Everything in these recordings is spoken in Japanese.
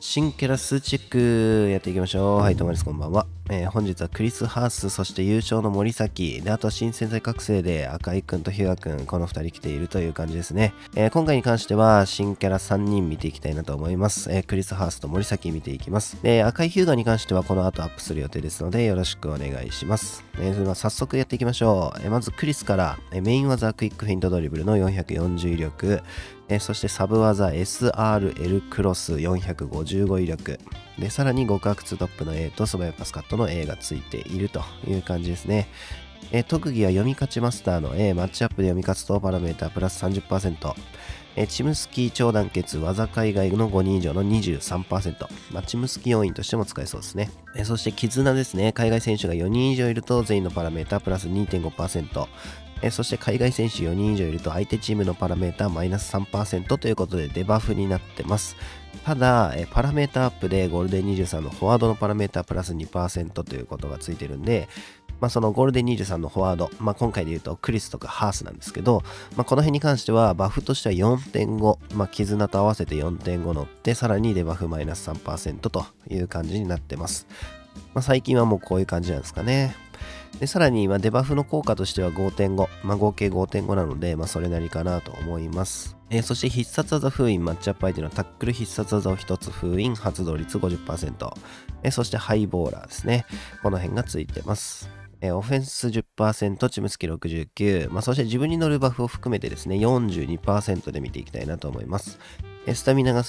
新キャラ数チェックやっていきましょう。はい、ともです。こんばんは。本日はクリス・ハース、そして優勝の森崎、で、あとは新潜在覚醒で赤井くんとヒュアくん、この2人来ているという感じですね。今回に関しては新キャラ3人見ていきたいなと思います。クリス・ハースと森崎見ていきます。で、赤井ヒューガに関してはこの後アップする予定ですのでよろしくお願いします。それでは早速やっていきましょう。まずクリスから、メイン技クイックフェイントドリブルの440威力、そしてサブ技 SRL クロス455威力で、さらに極悪2トップの A と素早パスカットの A がついているという感じですね。特技は読み勝ちマスターの A、マッチアップで読み勝つとパラメータプラス 30%、チムスキー超団結技海外の5人以上の 23%、チムスキー要員としても使えそうですね。そして絆ですね。海外選手が4人以上いると全員のパラメータプラス 2.5%、そして海外選手4人以上いると相手チームのパラメータマイナス 3% ということでデバフになってます。ただ、パラメータアップでゴールデン23のフォワードのパラメータプラス 2% ということがついてるんで、そのゴールデン23のフォワード、今回で言うとクリスとかハースなんですけど、この辺に関してはバフとしては 4.5、絆と合わせて 4.5 乗って、さらにデバフマイナス 3% という感じになってます。最近はもうこういう感じなんですかね。で、さらにデバフの効果としては 5.5、合計 5.5 なので、それなりかなと思います。そして必殺技封印、マッチアップ相手のタックル必殺技を1つ封印、発動率 50%、そしてハイボーラーですね。この辺がついてます。オフェンス 10%、チムスキ69、そして自分に乗るバフを含めてですね、42% で見ていきたいなと思います。スタミナが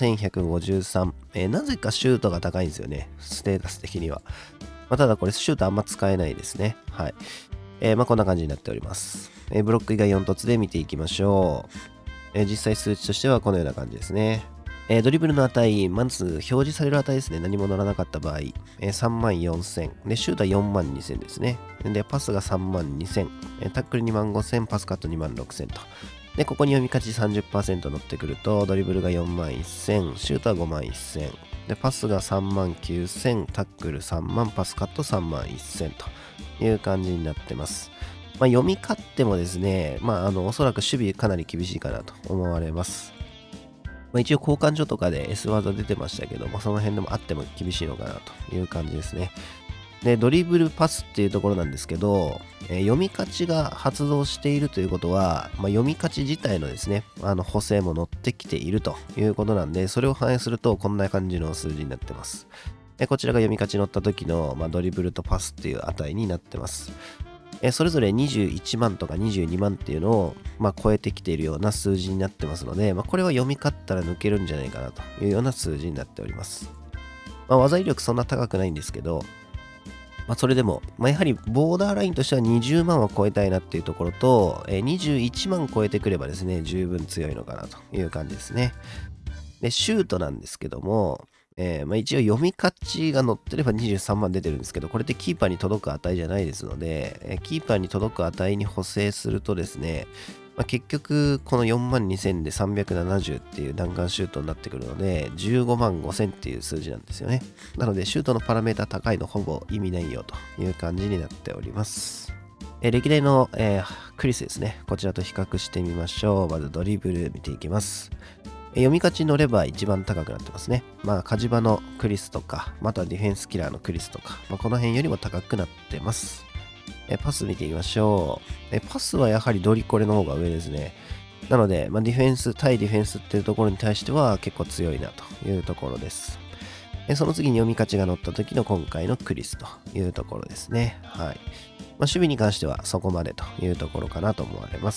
1153、なぜかシュートが高いんですよね、ステータス的には。ただこれシュートあんま使えないですね。はい。こんな感じになっております。ブロック以外4凸で見ていきましょう。実際数値としてはこのような感じですね。ドリブルの値、まず表示される値ですね。何も乗らなかった場合、34,000。で、シュートは42,000ですね。で、パスが32,000。タックル25,000、パスカット26,000と。で、ここに読み勝ち 30% 乗ってくると、ドリブルが41,000、シュートは51,000。で、パスが39,000、タックル3万、パスカット31,000という感じになってます。読み勝ってもですね、おそらく守備かなり厳しいかなと思われます。一応交換所とかで S 技出てましたけども、その辺でもあっても厳しいのかなという感じですね。で、ドリブルパスっていうところなんですけど、読み勝ちが発動しているということは、読み勝ち自体のですね、補正も乗ってきているということなんで、それを反映するとこんな感じの数字になってます。こちらが読み勝ち乗った時の、ドリブルとパスっていう値になってます。それぞれ21万とか22万っていうのを、超えてきているような数字になってますので、これは読み勝ったら抜けるんじゃないかなというような数字になっております。技威力そんな高くないんですけど、それでも、やはりボーダーラインとしては20万は超えたいなっていうところと、21万超えてくればですね、十分強いのかなという感じですね。で、シュートなんですけども、一応読み勝ちが乗ってれば23万出てるんですけど、これってキーパーに届く値じゃないですので、キーパーに届く値に補正するとですね、結局この42,000で370っていう弾丸シュートになってくるので、15万5,000っていう数字なんですよね。なのでシュートのパラメータ高いのほぼ意味ないよという感じになっております。歴代の、クリスですね。こちらと比較してみましょう。まずドリブル見ていきます。読み勝ち乗れば一番高くなってますね。火事場のクリスとか、あとはディフェンスキラーのクリスとか、この辺よりも高くなってます。パス見ていきましょう。パスはやはりドリコレの方が上ですね。なので、ディフェンス、対ディフェンスっていうところに対しては結構強いなというところです。その次に読み勝ちが乗った時の今回のクリスというところですね。はい。守備に関してはそこまでというところかなと思われます。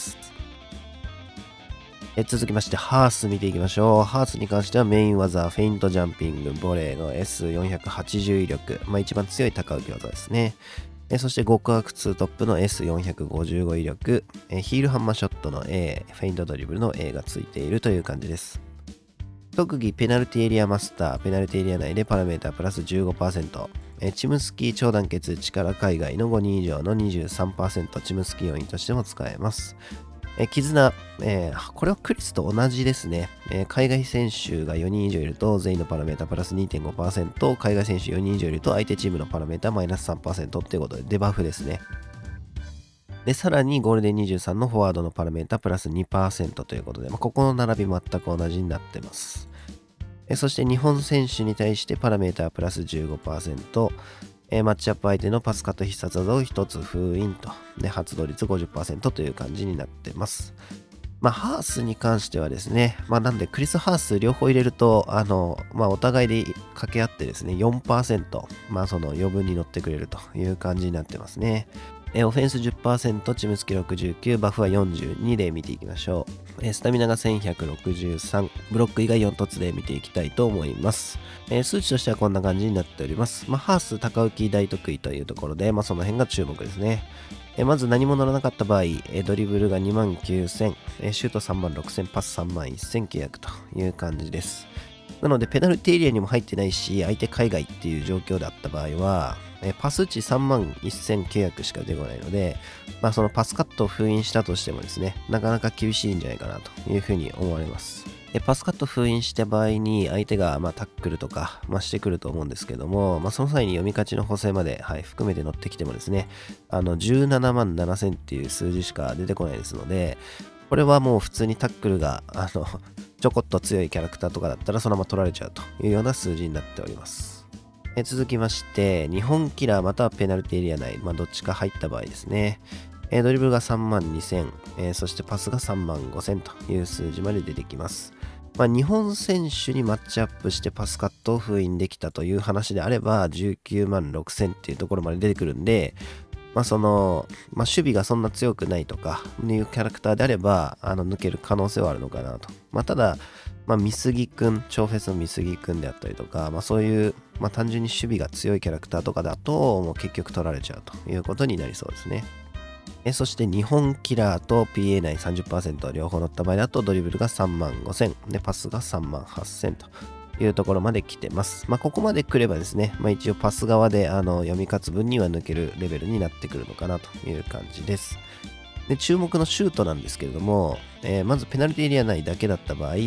続きまして、ハース見ていきましょう。ハースに関してはメイン技、フェイントジャンピング、ボレーの S480 威力。一番強い高浮き技ですね。そして極悪2トップの S455 威力。ヒールハンマーショットの A、フェイントドリブルの A がついているという感じです。特技、ペナルティエリアマスター。ペナルティエリア内でパラメータプラス 15%。チムスキー超団結力海外の5人以上の 23%。チムスキー要員としても使えます。絆、これはクリスと同じですね。海外選手が4人以上いると全員のパラメータプラス 2.5%、海外選手4人以上いると相手チームのパラメータマイナス 3% っていうことでデバフですね。で、さらにゴールデン23のフォワードのパラメータプラス 2% ということで、ここの並び全く同じになってます。 そして日本選手に対してパラメータープラス 15%、マッチアップ相手のパスカット必殺技を1つ封印と。で、発動率 50% という感じになってます。ハースに関してはですね、なんでクリス・ハース両方入れると、お互いで掛け合ってですね、4%、その余分に乗ってくれるという感じになってますね。オフェンス 10%、チームスキル69、バフは42で見ていきましょう。スタミナが1163、ブロック以外4凸で見ていきたいと思います。数値としてはこんな感じになっております。ハース、高浮き大得意というところで、その辺が注目ですね。まず何も乗らなかった場合、ドリブルが29000、シュート36000、パス31900という感じです。なので、ペナルティエリアにも入ってないし、相手海外っていう状況であった場合は、パス値31900しか出てこないので、そのパスカットを封印したとしてもですね、なかなか厳しいんじゃないかなというふうに思われます。パスカット封印した場合に相手がタックルとか、してくると思うんですけども、その際に読み勝ちの補正まで、含めて乗ってきてもですね、17万7000っていう数字しか出てこないですので、これはもう普通にタックルがちょこっと強いキャラクターとかだったらそのまま取られちゃうというような数字になっております。続きまして、日本キラーまたはペナルティエリア内、どっちか入った場合ですね。ドリブルが3万2000、そしてパスが3万5000という数字まで出てきます。日本選手にマッチアップしてパスカットを封印できたという話であれば、19万6000っていうところまで出てくるんで、守備がそんな強くないとかいうキャラクターであれば、抜ける可能性はあるのかなと。ただ、美杉くん、超フェスの美杉くんであったりとか、そういう、単純に守備が強いキャラクターとかだと、もう結局取られちゃうということになりそうですね。そして日本キラーと PA 内 30% 両方乗った場合だとドリブルが3万5000でパスが3万8000というところまで来てます。ここまで来ればですね、一応パス側で読み勝つ分には抜けるレベルになってくるのかなという感じです。で、注目のシュートなんですけれども、まずペナルティエリア内だけだった場合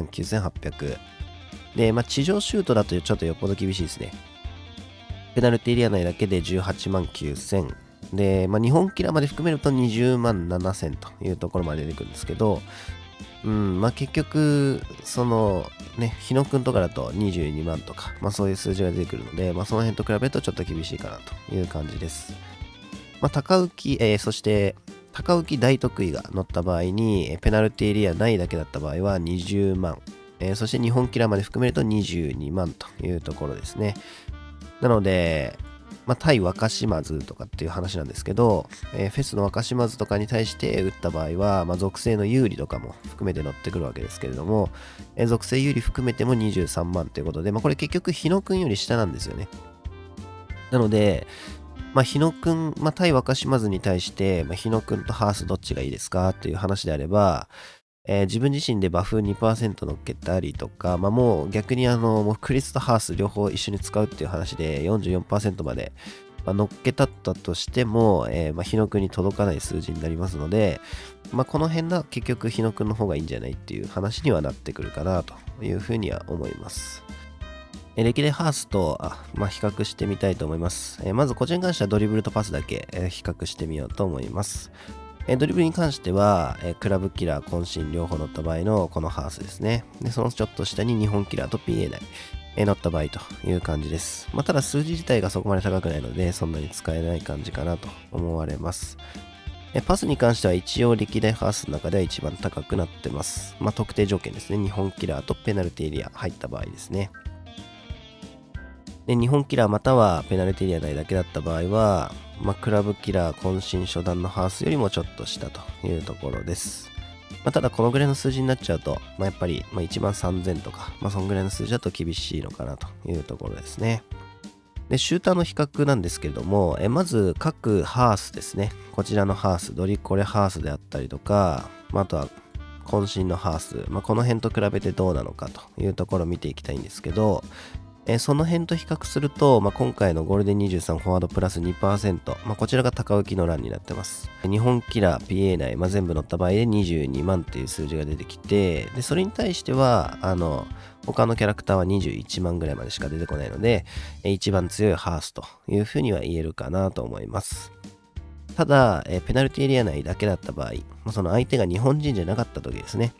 39,800で、地上シュートだとちょっとよっぽど厳しいですね。ペナルティエリア内だけで18万9000で、日本キラーまで含めると20万7000というところまで出てくるんですけど、結局、そのね、日野くんとかだと22万とか、そういう数字が出てくるので、その辺と比べるとちょっと厳しいかなという感じです。高浮き、そして高浮き大得意が乗った場合に、ペナルティエリア内だけだった場合は20万、そして日本キラーまで含めると22万というところですね。なので、対若島津とかっていう話なんですけど、フェスの若島津とかに対して打った場合は、属性の有利とかも含めて乗ってくるわけですけれども、属性有利含めても23万ということで、これ結局日野くんより下なんですよね。なので、日野くん、対若島津に対して、日野くんとハースどっちがいいですかっていう話であれば、自分自身でバフ 2% 乗っけたりとか、もう逆にもうクリスとハース両方一緒に使うっていう話で 44% まで、乗っけたったとしても、日野くんに届かない数字になりますので、この辺が結局日野くんの方がいいんじゃないっていう話にはなってくるかなというふうには思います。歴代ハースと比較してみたいと思います。まずこちらに関してはドリブルとパスだけ、比較してみようと思います。ドリブルに関しては、クラブキラー、渾身両方乗った場合のこのハースですね。で、そのちょっと下に日本キラーと PA 内、乗った場合という感じです。ただ数字自体がそこまで高くないので、そんなに使えない感じかなと思われます。パスに関しては一応歴代ハースの中では一番高くなってます。特定条件ですね。日本キラーとペナルティエリア入った場合ですね。で、日本キラーまたはペナルティエリア内だけだった場合は、クラブキラー渾身初段のハースよりもちょっと下というところです。ただこのぐらいの数字になっちゃうと、やっぱり1万3000とか、そんぐらいの数字だと厳しいのかなというところですね。で、シューターの比較なんですけれども、まず各ハースですね。こちらのハース、ドリコレハースであったりとか、あとは渾身のハース、この辺と比べてどうなのかというところを見ていきたいんですけど、その辺と比較すると、今回のゴールデン23フォワードプラス 2%、こちらが高浮きの欄になってます。日本キラー PA 内、全部乗った場合で22万っていう数字が出てきて、で、それに対しては、他のキャラクターは21万ぐらいまでしか出てこないので、一番強いハースというふうには言えるかなと思います。ただ、ペナルティエリア内だけだった場合、その相手が日本人じゃなかった時ですね。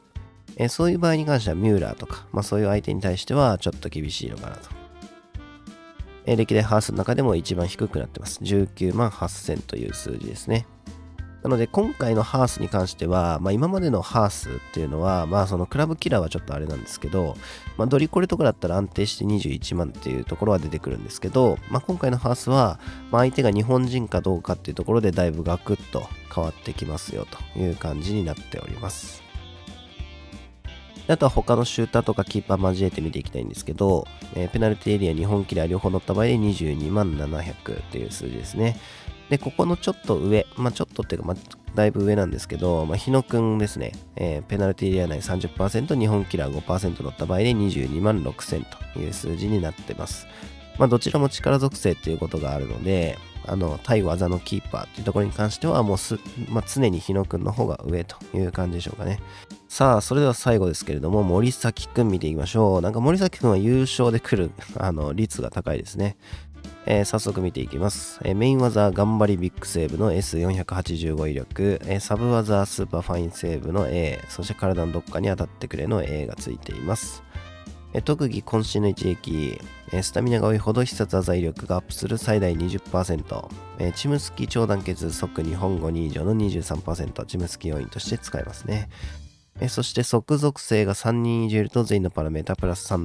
そういう場合に関してはミューラーとか、そういう相手に対してはちょっと厳しいのかなと。歴代ハースの中でも一番低くなってます。19万8000という数字ですね。なので今回のハースに関しては、今までのハースっていうのは、そのクラブキラーはちょっとあれなんですけど、ドリコレとかだったら安定して21万っていうところは出てくるんですけど、今回のハースは、相手が日本人かどうかっていうところでだいぶガクッと変わってきますよという感じになっております。あとは他のシューターとかキーパー交えて見ていきたいんですけど、ペナルティエリア、日本キラー両方乗った場合で22万700っていう数字ですね。で、ここのちょっと上、ちょっとっていうか、だいぶ上なんですけど、日野くんですね、ペナルティエリア内 30%、日本キラー 5% 乗った場合で22万6000という数字になってます。どちらも力属性っていうことがあるので、対技のキーパーっていうところに関しては、もう常に日野くんの方が上という感じでしょうかね。さあ、それでは最後ですけれども、森崎くん見ていきましょう。なんか森崎くんは優勝で来る、率が高いですね。早速見ていきます。メイン技、頑張りビッグセーブの S485 威力、サブ技、スーパーファインセーブの A、そして体のどっかに当たってくれの A がついています。特技、渾身の一撃、スタミナが多いほど必殺技威力がアップする最大 20%、チムスキ超団結即日本語2以上の 23%、チムスキ要因として使えますね。そして即属性が3人いじると全員のパラメータプラス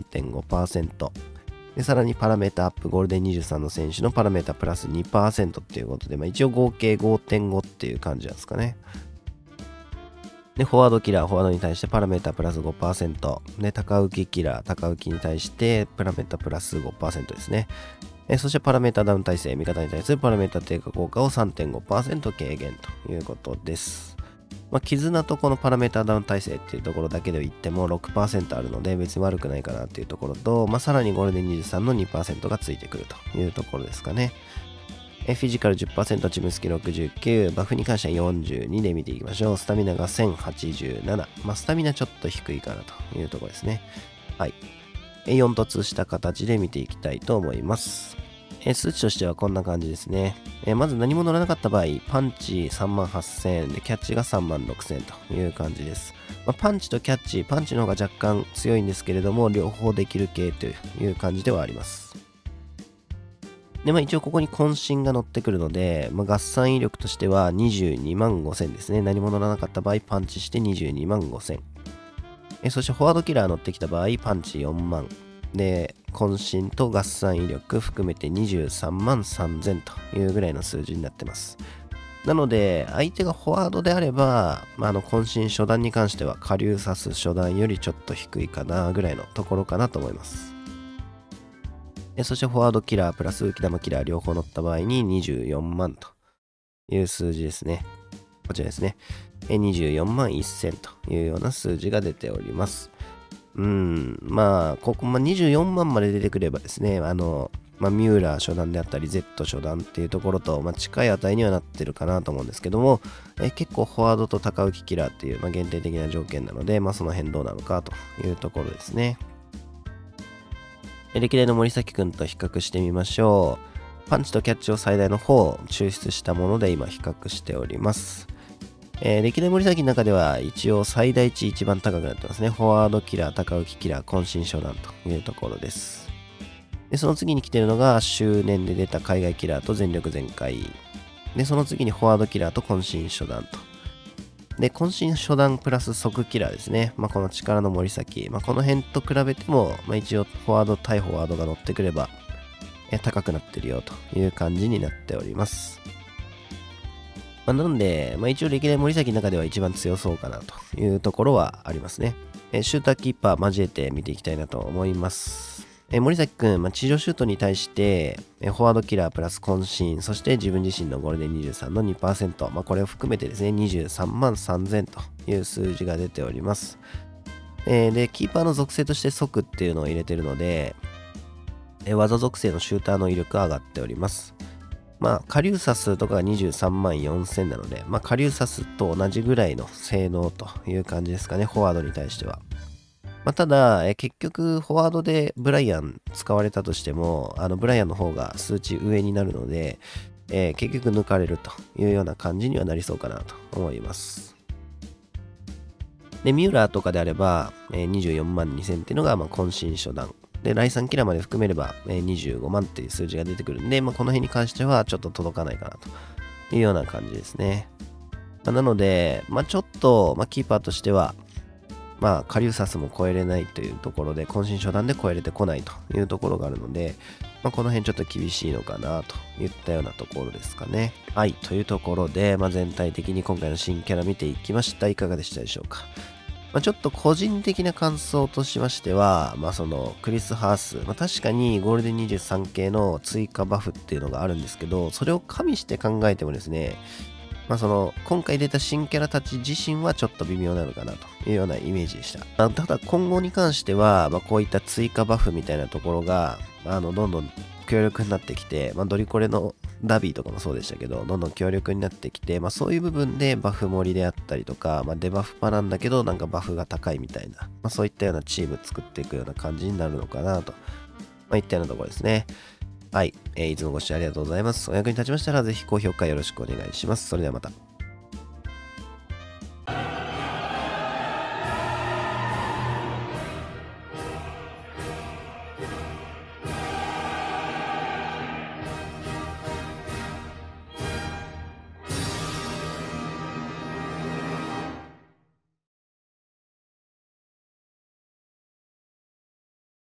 3.5%。で、さらにパラメータアップ、ゴールデン23の選手のパラメータプラス 2% っていうことで、一応合計 5.5 っていう感じなんですかね。で、フォワードキラー、フォワードに対してパラメータプラス 5%。で、高浮きキラー、高浮きに対してパラメータプラス 5% ですね。そしてパラメータダウン耐性、味方に対するパラメータ低下効果を 3.5% 軽減ということです。絆とこのパラメータダウン耐性っていうところだけで言っても 6% あるので別に悪くないかなっていうところと、さらにゴールデン23の 2% がついてくるというところですかね。フィジカル 10%、チムスキ69、バフに関しては42で見ていきましょう。スタミナが1087。スタミナちょっと低いかなというところですね。はい。4突した形で見ていきたいと思います。数値としてはこんな感じですね。まず何も乗らなかった場合、パンチ38,000円で、キャッチが36,000円という感じです。パンチとキャッチ、パンチの方が若干強いんですけれども、両方できる系という感じではあります。で、一応ここに渾身が乗ってくるので、合算威力としては22万5000ですね。何も乗らなかった場合、パンチして22万5000。そしてフォワードキラー乗ってきた場合、パンチ4万。で、渾身と合算威力含めて23万3000というぐらいの数字になってます。なので、相手がフォワードであれば、渾身初段に関しては、下流サス初段よりちょっと低いかなぐらいのところかなと思います。そしてフォワードキラープラス浮き玉キラー両方乗った場合に24万という数字ですね。こちらですね。24万1000というような数字が出ております。ここ、24万まで出てくればですね、ミューラー初段であったり Z 初段っていうところと、近い値にはなってるかなと思うんですけども、結構フォワードと高浮きキラーっていう、限定的な条件なので、その辺どうなのかというところですね。歴代の森崎くんと比較してみましょう。パンチとキャッチを最大の方を抽出したもので今比較しております。歴代森崎の中では一応最大値一番高くなってますね。フォワードキラー、高浮きキラー、渾身初段というところです。で、その次に来ているのが周年で出た海外キラーと全力全開。で、その次にフォワードキラーと渾身初段と。で、渾身初段プラス即キラーですね。この力の森崎。この辺と比べても、一応フォワード対フォワードが乗ってくれば、高くなってるよという感じになっております。なので、一応歴代森崎の中では一番強そうかなというところはありますね。シューターキーパー交えて見ていきたいなと思います。森崎くん、地上シュートに対して、フォワードキラープラス渾身、そして自分自身のゴールデン23の 2%、これを含めてですね、23万3000という数字が出ております。で、キーパーの属性として即っていうのを入れてるので、技属性のシューターの威力が上がっております。カリューサスとかが23万4000なので、カリューサスと同じぐらいの性能という感じですかね、フォワードに対しては。ただ、結局、フォワードでブライアン使われたとしても、ブライアンの方が数値上になるので、結局抜かれるというような感じにはなりそうかなと思います。 で、ミューラーとかであれば、24万2000っていうのが、渾身初段。で、第3キラーまで含めれば、25万っていう数字が出てくるんで、この辺に関してはちょっと届かないかなというような感じですね。なので、ちょっと、キーパーとしては、カリューサスも超えれないというところで、渾身初段で超えれてこないというところがあるので、この辺ちょっと厳しいのかなといったようなところですかね。はい、というところで、全体的に今回の新キャラ見ていきました。いかがでしたでしょうか。ちょっと個人的な感想としましては、そのクリス・ハース、確かにゴールデン23系の追加バフっていうのがあるんですけど、それを加味して考えてもですね、その今回出た新キャラたち自身はちょっと微妙なのかなというようなイメージでした。ただ今後に関しては、こういった追加バフみたいなところが、どんどん強力になってきて、ドリコレのダビーとかもそうでしたけど、どんどん強力になってきて、そういう部分でバフ盛りであったりとか、デバフパなんだけど、なんかバフが高いみたいな、そういったようなチーム作っていくような感じになるのかなと、いったようなところですね。はい、いつもご視聴ありがとうございます。お役に立ちましたら、ぜひ高評価よろしくお願いします。それではまた。